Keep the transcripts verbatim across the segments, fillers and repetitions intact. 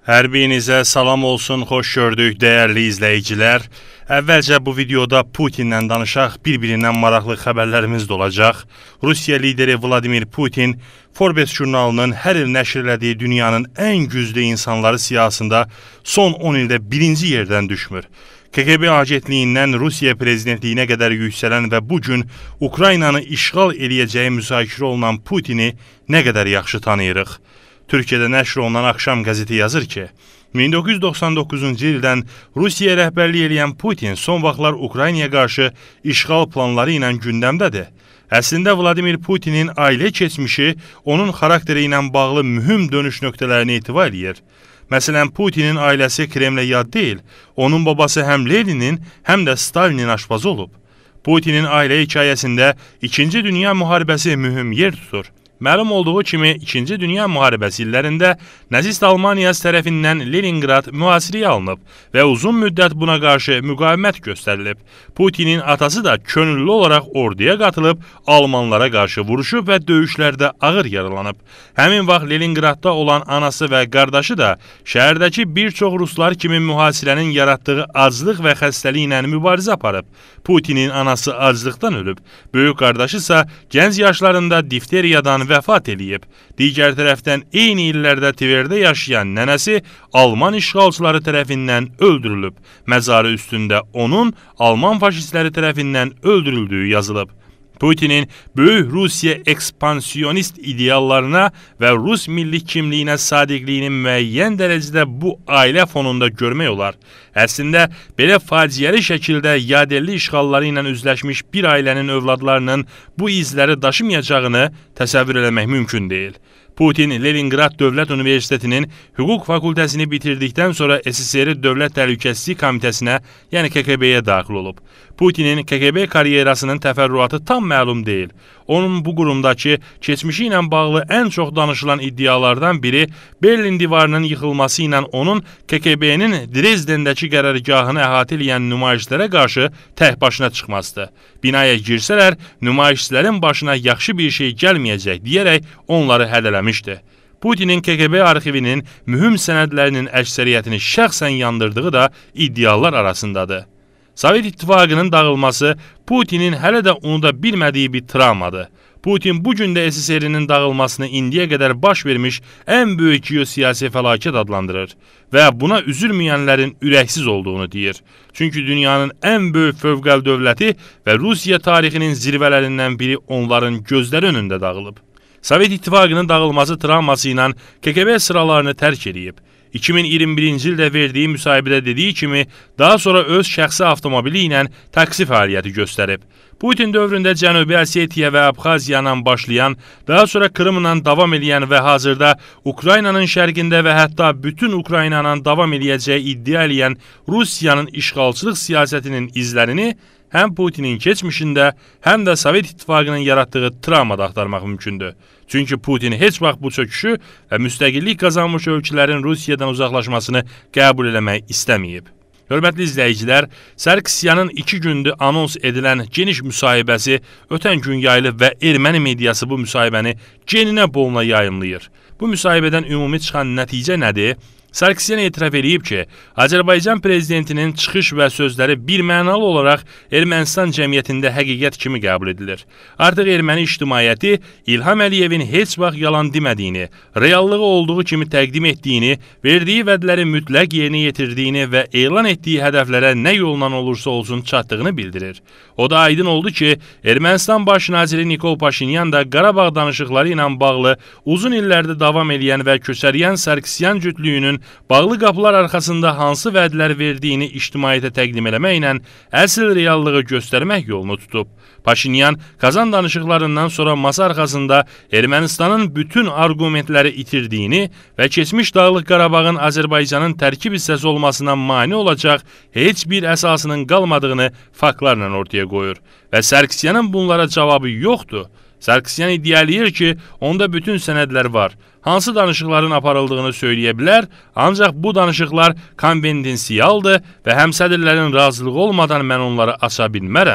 Hər birinizə salam olsun, xoş gördük dəyərli izləyicilər. Əvvəlcə bu videoda Putinlə danışaq, bir-birindən maraqlı xəbərlərimiz də olacaq. Rusiya lideri Vladimir Putin, Forbes jurnalının hər il nəşr elədiyi dünyanın ən güclü insanları siyahısında son on ildə birinci yerdən düşmür. K G B agentliyindən Rusiya prezidentliyinə qədər yüksələn və bu gün Ukraynanı işğal eləyəcəyi müzakirə olunan Putini nə qədər yaxşı tanıyırıq. Türkiyədə nəşr olunan Axşam qəzeti yazır ki, min doqquz yüz doxsan doqquzuncu ildən Rusiya rəhbərlik eləyən Putin son vaxtlar Ukraynaya qarşı işğal planları ilə gündəmdədir. Əslində Vladimir Putinin ailə keçmişi onun xarakteri ilə bağlı mühüm dönüş nöqtələrini etibar edir. Məsələn, Putinin ailəsi Kremlə yad deyil, onun babası həm Leninin, həm də Stalinin aşpazı olub. Putinin ailə hekayəsində İkinci Dünya müharibəsi mühüm yer tutur. Məlum olduğu kimi, İkinci Dünya müharibəsi illərində Nazist Almaniyası tərəfindən Leningrad mühasirəyə alınıb və uzun müddət buna qarşı müqavimət göstərilib. Putinin atası da könüllü olaraq orduya qatılıb, Almanlara qarşı vuruşub və döyüşlərdə ağır yaralanıb. Həmin vaxt Leningradda olan anası və qardaşı da şəhərdəki bir çox ruslar kimi mühasirənin yaratdığı aclıq və xəstəlik ilə mübarizə aparıb. Putinin anası aclıqdan ölüb, böyük qardaşı isə gənc yaşlarında difteriyadan vəfat eləyib. Digər tərəfdən eyni illərdə Tverdə yaşayan nənəsi Alman işğalçıları tərəfindən öldürülüb. Məzarı üstündə onun Alman faşistləri tərəfindən öldürüldüyü yazılıb. Putinin böyük Rusiya ekspansiyonist ideallarına və Rus milli kimliyinə sadiqliyini müəyyən dərəcədə bu ailə fonunda görmək olar. Əslində, belə faciəli şəkildə yadelli işğalları ilə üzləşmiş bir ailənin övladlarının bu izləri daşımayacağını təsəvvür eləmək mümkün deyil. Putin Leningrad Dövlət Universitetinin hüquq fakültəsini bitirdikdən sonra S S R Dövlət Təhlükəsizlik Komitəsinə, yəni K G B-yə daxil olub. Putinin K G B karyerasının təfərrüatı tam məlum deyil. Onun bu qurumdakı keçmişi ilə bağlı ən çox danışılan iddialardan biri Berlin divarının yıxılması ilə onun K G B-nin Drezdendəki qərargahını əhatə eləyən nümayişlərə qarşı tək başına çıxmasıdır. Binaya girsələr, nümayişçilərin başına yaxşı bir şey gəlməyəcək deyərək onları hədələmişdi. Putinin K G B arxivinin mühüm sənədlərinin əksəriyyətini şəxsən yandırdığı da iddialar arasındadır. Sovet İttifaqının dağılması Putinin hələ də unuda bilmədiyi bir travmadır. Putin bu gün də S S R-nin dağılmasını indiyə qədər baş vermiş ən böyük geosiyasi fəlakət adlandırır və buna üzülməyənlərin ürəksiz olduğunu deyir. Çünki dünyanın ən böyük fövqəl dövləti və Rusiya tarixinin zirvələrindən biri onların gözləri önündə dağılıb. Sovet İttifaqının dağılması travması ilə K G B sıralarını tərk edib. iki min iyirmi birinci ildə verdiyi müsahibədə dediyi kimi, daha sonra öz şəxsi avtomobili ilə taksi fəaliyyəti göstərib. Putin dövründə Cənubi Osetiya və Abxaziyanla başlayan, daha sonra Krımla davam edən və hazırda Ukraynanın şərqində və hətta bütün Ukraynanın davam eləyəcəyi iddia eləyən Rusiyanın işğalçılıq siyasətinin izlərini həm Putinin keçmişində, həm də Sovet İttifaqının yaratdığı travmada axtarmaq mümkündür. Çünki Putin heç vaxt bu çöküşü və müstəqillik qazanmış ölkələrin Rusiyadan uzaqlaşmasını qəbul eləmək istəməyib. Hörmətli izləyicilər, Sarkisyanın iki gündür anons edilən geniş müsahibəsi ötən gün yayılıb və erməni mediası bu müsahibəni geninə boluna yayımlayır. Bu müsahibədən ümumi çıxan nəticə nədir? Sarkisyan etiraf edib ki, Azərbaycan prezidentinin çıxış və sözləri birmənalı olaraq Ermənistan cəmiyyətində həqiqət kimi qəbul edilir. Artıq erməni ictimaiyyəti İlham Əliyevin heç vaxt yalan demədiyini, reallığı olduğu kimi təqdim etdiyini, verdiyi vədləri mütləq yerinə yetirdiyini və elan etdiyi hədəflərə nə yolla olursa olsun çatdığını bildirir. O da aydın oldu ki, Ermənistan baş naziri Nikol Paşinyan da Qarabağ danışıqları ilə bağlı uzun illərdə davam edən və köçəriyən Sarkisyan cütlüyünün bağlı qapılar arxasında hansı vədlər verdiyini ictimaiyyətə təqdim eləməklə əsl reallığı göstərmək yolunu tutub. Paşinyan Kazan danışıqlarından sonra masa arxasında Ermənistanın bütün argumentləri itirdiyini və keçmiş Dağlıq Qarabağın Azərbaycanın tərkib hissəsi olmasına mane olacaq heç bir əsasının qalmadığını faktlarla ortaya qoyur. Və Sarkisyanın bunlara cavabı yoxdur. Sarkisyan iddialıyır ki, onda bütün sənədlər var. Hansı danışıqların aparıldığını söyləyə bilər, ancaq bu danışıqlar konvendensialdır və həmsədrlərin razılığı olmadan mən onları aça bilmərəm.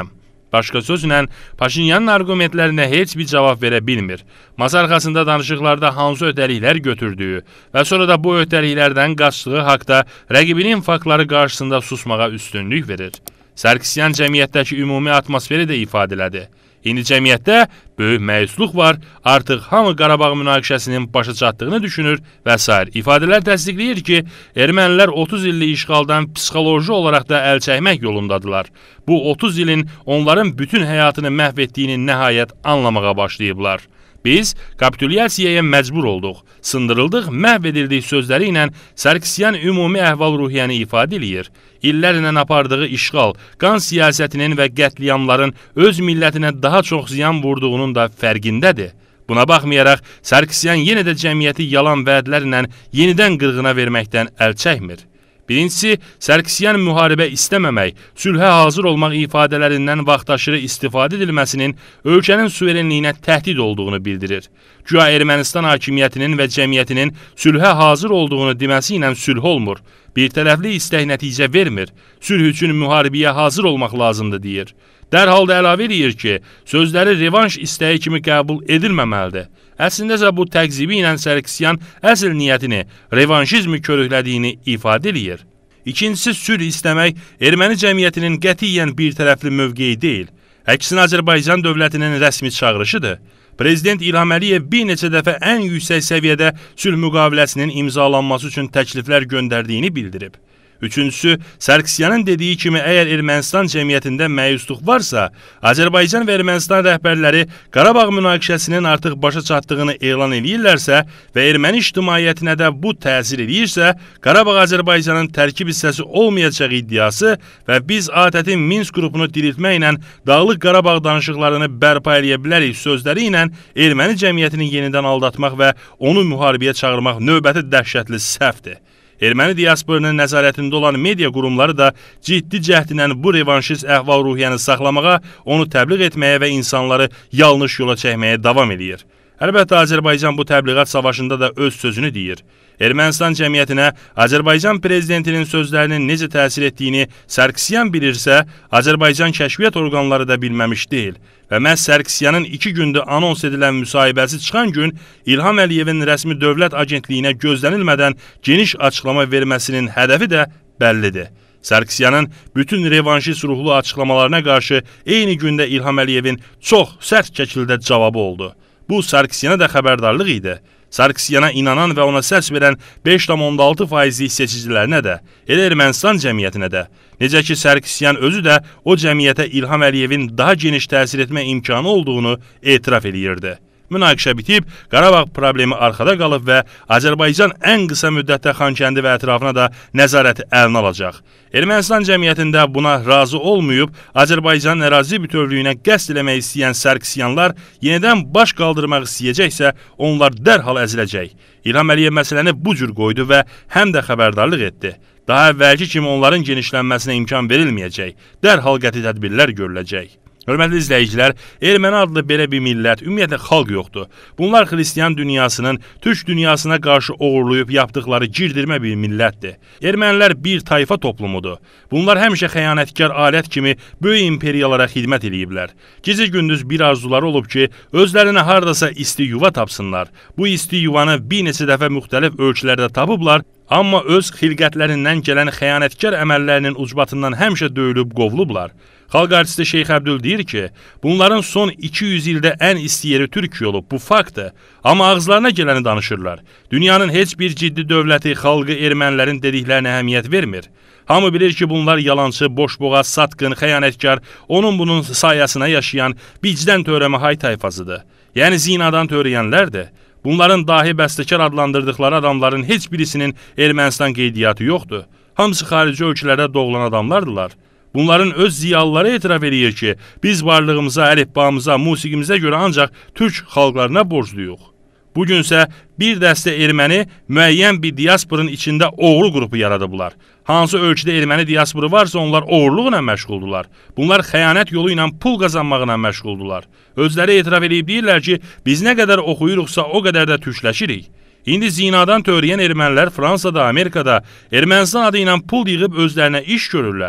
Başqa sözlə, Paşinyanın argumentlərinə heç bir cavab verə bilmir. Masa arxasında danışıqlarda hansı öhdəliklər götürdüyü və sonra da bu öhdəliklərdən qaçdığı haqda rəqibinin faktları qarşısında susmağa üstünlük verir. Sarkisyan cəmiyyətdəki ümumi atmosferi də ifadə elədi. İndi cəmiyyətdə böyük məyusluq var, artıq hamı Qarabağ münaqişəsinin başa çatdığını düşünür və s. İfadələr təsdiqləyir ki, ermənilər otuz illik işğaldan psixoloji olaraq da əl çəkmək yolundadılar. Bu otuz ilin onların bütün həyatını məhv etdiyini nəhayət anlamağa başlayıblar. Biz kapitulyasiyaya məcbur olduq, sındırıldıq, məhv edildik sözləri ilə Sarkisyan ümumi əhval-ruhiyyəni ifadə edir. İllərlə apardığı işğal, qan siyasətinin və qətliamların öz millətinə daha çox ziyan vurduğunun da fərqindədir. Buna baxmayaraq, Sarkisyan yenə də cəmiyyəti yalan vədlərlə yenidən qırğına verməkdən əl çəkmir. Birincisi, Sarkisyan müharibə istəməmək, sülhə hazır olmaq ifadələrindən vaxtaşırı istifadə edilməsinin ölkənin suverenliyinə təhdid olduğunu bildirir. Güya Ermənistan hakimiyyətinin və cəmiyyətinin sülhə hazır olduğunu deməsi ilə sülh olmur. Bir tərəfli istək nəticə vermir. Sülh üçün müharibəyə hazır olmaq lazımdır, deyir. Dərhal da əlavə edir ki, sözləri revanş istəyi kimi qəbul edilməməlidir. Əslində isə bu təqzibi ilə Sarkisyan əsl niyyətini, revanşizmi körüklədiyini ifadə edir. İkincisi, sülh istəmək erməni cəmiyyətinin qətiyyən bir tərəfli mövqeyi deyil. Əksinə Azərbaycan dövlətinin rəsmi çağırışıdır. Prezident İlham Əliyev bir neçə dəfə ən yüksək səviyyədə sülh müqaviləsinin imzalanması üçün təkliflər göndərdiyini bildirib. Üçüncüsü, Sarkisyanın dediyi kimi əgər Ermənistan cəmiyyətində məyusluq varsa, Azərbaycan və Ermənistan rəhbərləri Qarabağ münaqişəsinin artıq başa çatdığını elan edirlərsə və erməni ictimaiyyətinə də bu təsir edirsə, Qarabağ Azərbaycanın tərkib hissəsi olmayacaq iddiası və biz A T Ə-in Minsk qrupunu diriltməklə Dağlıq Qarabağ danışıqlarını bərpa edə bilərik sözləri ilə erməni cəmiyyətini yenidən aldatmaq və onu müharibəyə çağırmaq növbəti dəhşətli səhvdir. Erməni diasporunun nəzarətində olan media qurumları da ciddi cəhdlə bu revanşist əhval-ruhiyyəni saxlamağa, onu təbliğ etməyə və insanları yanlış yola çəkməyə davam edir. Əlbəttə, Azərbaycan bu təbliğat savaşında da öz sözünü deyir. Ermənistan cəmiyyətinə Azərbaycan prezidentinin sözlərinin necə təsir etdiyini Sarkisyan bilirsə, Azərbaycan kəşfiyyat orqanları da bilməmiş deyil. Və məhz Sarkisyanın iki gündə anons edilən müsahibəsi çıxan gün İlham Əliyevin rəsmi dövlət agentliyinə gözlənilmədən geniş açıqlama verməsinin hədəfi də bəllidir. Sarkisyanın bütün revanşist ruhlu açıqlamalarına qarşı eyni gündə İlham Əliyevin çox sərt şəkildə cavabı oldu. Bu, Sarkisyana da xəbərdarlıq idi. Sarkisyana inanan və ona səs verən beş tam on altı faizlik seçicilərinə də, elə Ermənistan cəmiyyətinə də. Necə ki, Sarkisyan özü də o cəmiyyətə İlham Əliyevin daha geniş təsir etmə imkanı olduğunu etiraf edirdi. Münaqişə bitib, Qarabağ problemi arxada qalıb və Azərbaycan ən qısa müddətdə Xankəndi və ətrafına da nəzarəti əlinə alacaq. Ermənistan cəmiyyətində buna razı olmayıb, Azərbaycan ərazi bütövlüyünə qəsd eləmək istəyən Sarkisyanlar yenidən baş qaldırmaq istəyəcəksə, onlar dərhal əziləcək. İlham Əliyev məsələni bu cür qoydu və həm də xəbərdarlıq etdi. Daha əvvəlki kimi onların genişlənməsinə imkan verilməyəcək, dərhal qəti tədbirlər görüləcək. Hörmətli izləyicilər, erməni adlı belə bir millət, ümumiyyətlə xalq yoxdur. Bunlar xristiyan dünyasının türk dünyasına qarşı oğurlayıb yapdıqları girdirmə bir millətdir. Ermənilər bir tayfa toplumudur. Bunlar həmişə xəyanətkar alət kimi böyük imperiyalara xidmət ediblər. Gecə gündüz bir arzuları olub ki, özlərinə hardasa isti yuva tapsınlar. Bu isti yuvanı bir neçə dəfə müxtəlif ölçülərdə tapıblar, amma öz xilqətlərindən gələn xəyanətkar əməllərinin ucbatından həmişə döyülüb qovulublar. Xalq artisti Şeyx Əbdül deyir ki, bunların son iki yüz ildə ən isti yeri Türkiyə olub, bu faktdır. Amma ağızlarına gələni danışırlar. Dünyanın heç bir ciddi dövləti xalqı ermənilərin dediklərinə əhəmiyyət vermir. Hamı bilir ki, bunlar yalançı, boşboğaz, satqın, xəyanətkar, onun bunun sayəsində yaşayan vicdən törəmə hay tayfasıdır. Yəni zinadan törəyənlərdir. Bunların dahi bəstəkar adlandırdıqları adamların heç birisinin Ermənistan qeydiyyatı yoxdur. Hamısı xarici ölkələrdə doğulan adamlardılar. Bunların öz ziyalıları etiraf edir ki, biz varlığımıza, əlifbamıza, musiqimizə görə ancaq türk xalqlarına borcluyuq. Bugünsə bir dəstə erməni müəyyən bir diasporun içində oğru qrupu yaradıblar. Hansı ölkədə erməni diasporu varsa onlar oğurluqla məşğuldular. Bunlar xəyanət yolu ilə pul qazanmaqla məşğuldular. Özləri etiraf edib deyirlər ki, biz nə qədər oxuyuruqsa o qədər də türkləşirik. İndi zinadan törəyən ermənilər Fransada, Amerikada Ermənistan adı ilə pul yığıb özlərinə iş görürlər.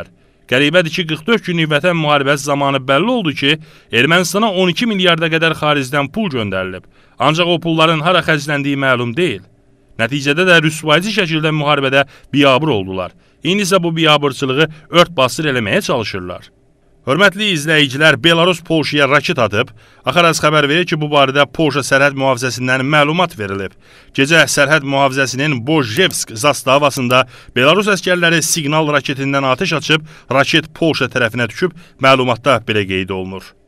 Qəribədir ki, qırx dörd günlük vətən müharibəsi zamanı bəlli oldu ki, Ermənistana on iki milyarda qədər xaricdən pul göndərilib. Ancaq o pulların hara xərcləndiyi məlum deyil. Nəticədə də rüsvaycı şəkildə müharibədə biabır oldular. İndi isə bu biabırçılığı ört basır eləməyə çalışırlar. Hörmətli izləyicilər, Belarus Polşaya raket atıb. Axaraz xəbər verir ki, bu barədə Polşa sərhəd mühafizəsindən məlumat verilib. Gecə sərhəd mühafizəsinin Bojevsk zastavasında Belarus əskərləri siqnal raketindən atəş açıb, raket Polşa tərəfinə düşüb, məlumatda belə qeyd olunur.